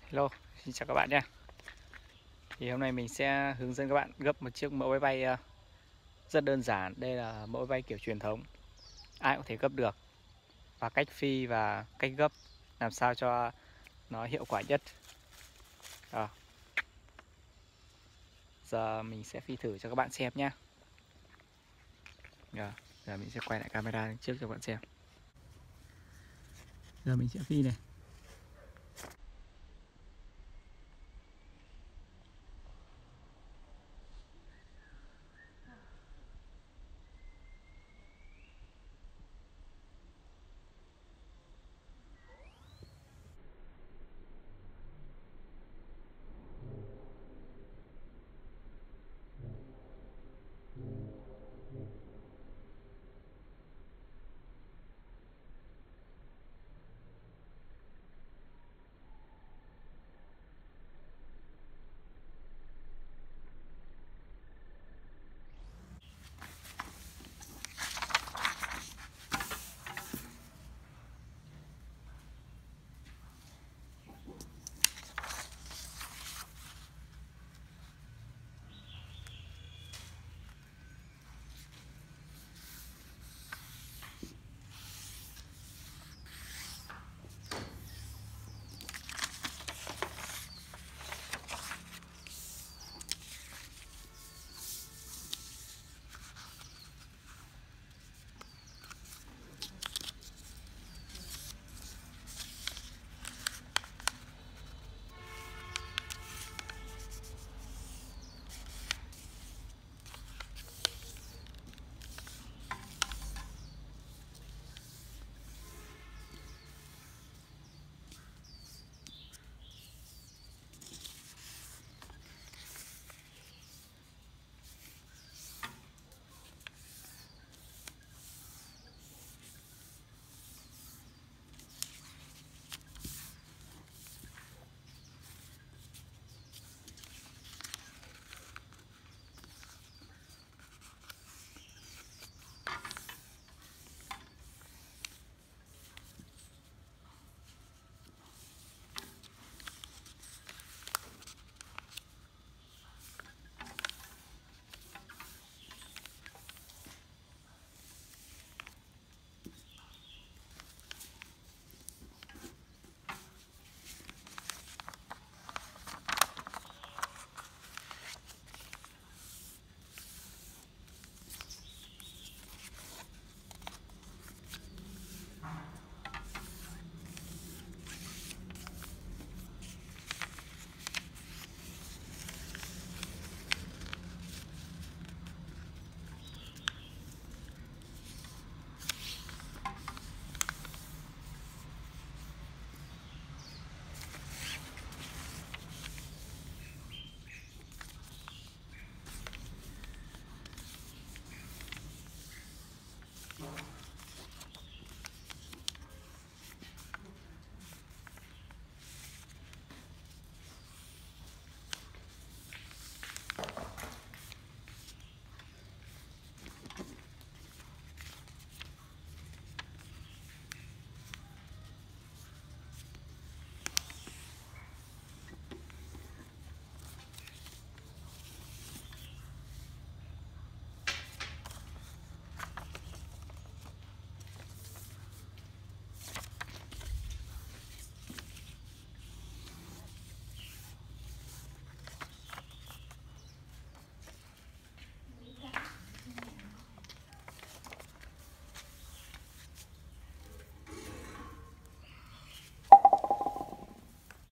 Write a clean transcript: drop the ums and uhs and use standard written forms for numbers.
Hello, xin chào các bạn nhé. Thì hôm nay mình sẽ hướng dẫn các bạn gấp một chiếc mẫu máy bay rất đơn giản. Đây là mẫu máy bay kiểu truyền thống, ai cũng thể gấp được. Và cách phi và cách gấp làm sao cho nó hiệu quả nhất. Đó. Giờ mình sẽ phi thử cho các bạn xem nhé. Giờ mình sẽ quay lại camera trước cho các bạn xem. Giờ mình sẽ phi này.